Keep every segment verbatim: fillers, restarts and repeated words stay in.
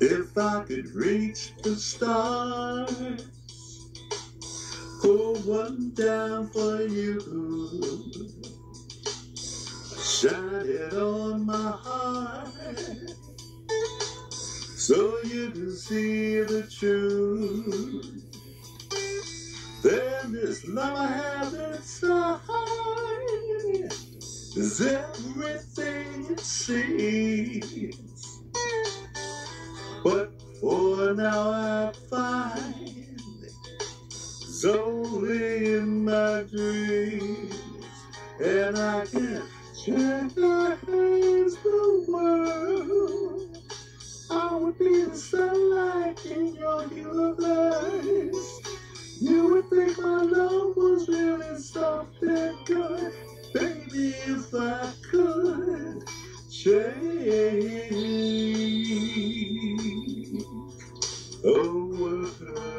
If I could reach the stars, pour one down for you, shine it on my heart, so you can see the truth. Then this love I have inside is everything it seems. But for now I find it's only in my dreams, and I can't change the world. I would be the sunlight in your universe. You would think my love was really something good, baby, if I could change the world.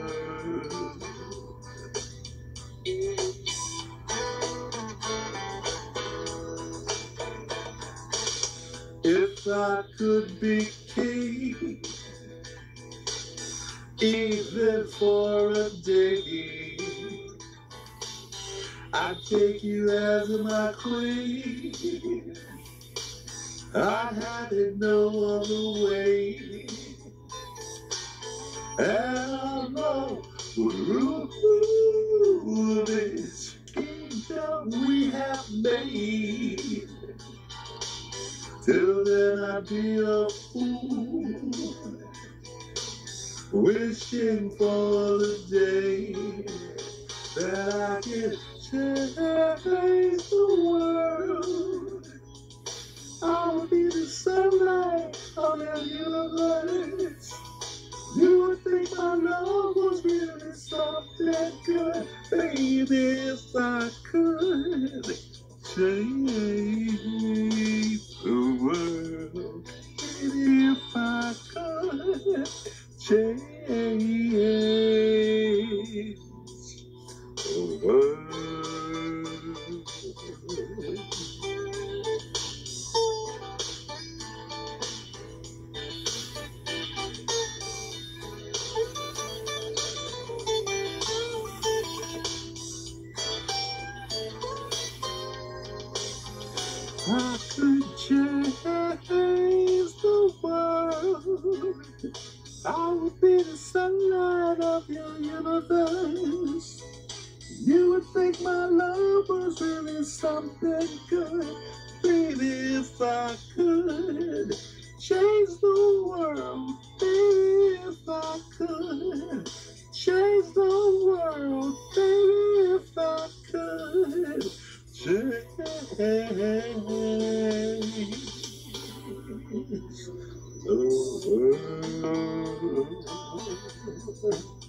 If I could be king, even for a day, I'd take you as my queen. I'd have it no other way. And I know would rule this kingdom we have made. Till then I'd be a fool, wishing for the day that I can change the world. I will be the sunlight of the universe. You would think my love was really something good, baby, if I could change the world. Baby, if I could change the world. I could change the world. I would be the sunlight of your universe. You would think my love was really something good, baby, if I could change the world. Baby, if I could change the world. Baby, if I could change the world.